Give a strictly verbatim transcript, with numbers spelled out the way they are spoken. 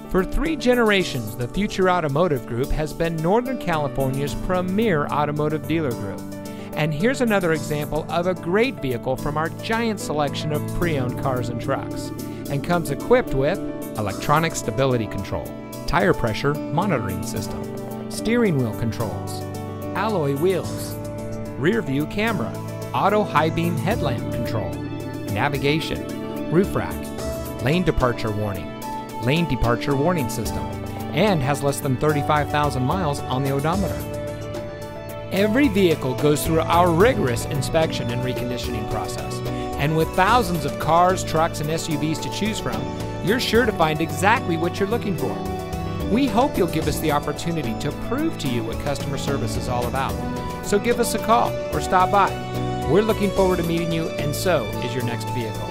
For three generations, the Future Automotive Group has been Northern California's premier automotive dealer group. And here's another example of a great vehicle from our giant selection of pre-owned cars and trucks. And comes equipped with electronic stability control, tire pressure monitoring system, steering wheel controls, alloy wheels, rear view camera, auto high beam headlamp control, navigation, roof rack, lane departure warning, lane departure warning system, and has less than thirty-five thousand miles on the odometer. Every vehicle goes through our rigorous inspection and reconditioning process, and with thousands of cars, trucks, and S U Vs to choose from, you're sure to find exactly what you're looking for. We hope you'll give us the opportunity to prove to you what customer service is all about. So give us a call or stop by. We're looking forward to meeting you, and so is your next vehicle.